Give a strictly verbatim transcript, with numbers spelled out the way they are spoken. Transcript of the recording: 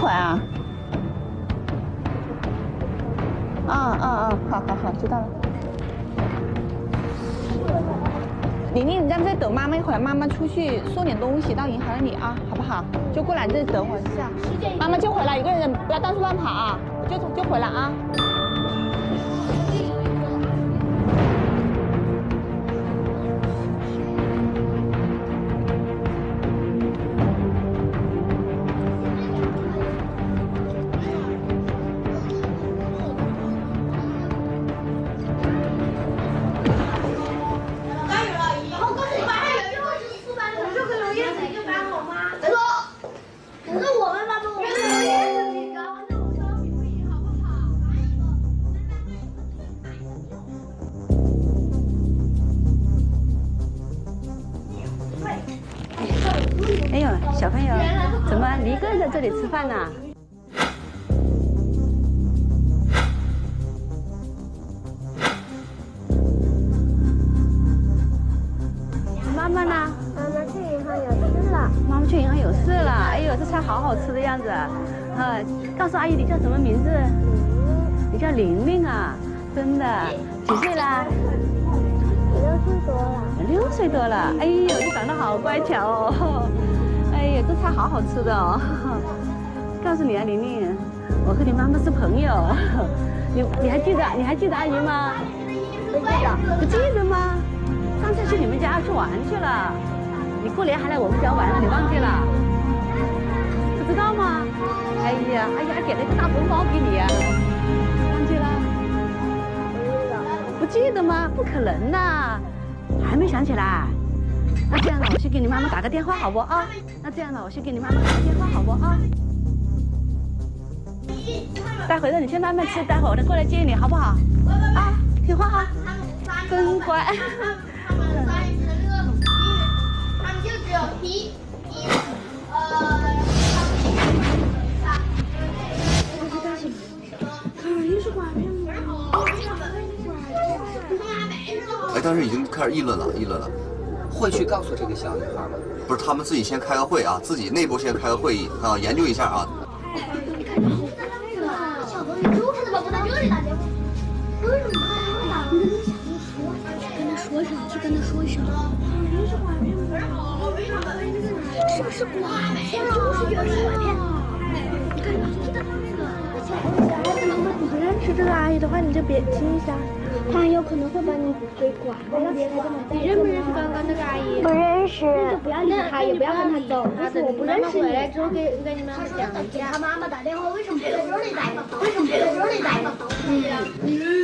会儿啊？啊啊啊！好好好，知道了。玲玲，你在这等妈妈一会儿，妈妈出去送点东西到银行里啊，好不好？就过来这等会儿一下。妈妈就回来，一个人不要到处乱跑啊，就就回来啊。 哎呦，小朋友，怎么你一个人在这里吃饭呢？妈妈呢？ 妈妈去银行有事了。 妈妈去银行有事了。哎呦，这菜好好吃的样子。呃，告诉阿姨你叫什么名字？你叫玲玲啊，真的？几岁啦？ 六岁多了。 六岁多了。哎呦，你长得好乖巧哦。 哎呀，这菜好好吃的哦！告诉你啊，玲玲，我和你妈妈是朋友。你你还记得你还记得阿姨吗？ 不记得。 不记得吗？上次去你们家去玩去了，你过年还来我们家玩了，你忘记了？不知道吗？哎呀，阿姨还给了一个大红包给你啊，忘记了？不记得吗？不可能的，还没想起来。 那这样了，我先给你妈妈打个电话，好不啊？那这样了，我先给你妈妈打个电话，好不啊？待会儿让你先慢慢吃，待会儿我再过来接你，好不好？啊，听话哈，真乖。 他们三个人那个皮，他们就只有皮皮呃。 哎，当时已经开始议论了，议论了。 会去告诉这个小女孩吗？ 不是，他们自己先开个会啊，自己内部先开个会议啊，研究一下啊。 小朋友就看到宝宝在这里打电话，为什么他打？你跟他说，去跟他说一声，去跟他说一声。你是拐骗吗？什么是拐骗？就是原始拐骗。你看，你的那个小孩子，如果你不认识这个阿姨的话，你就别听一下。 他有可能会把你给拐了。你认不认识刚刚那个阿姨？不认识。那就不要理他，也不要跟他走。他说我不认识你。回来之后给跟你妈妈讲一下。他妈妈打电话，为什么不在这里待着？为什么不在这里待着？嗯。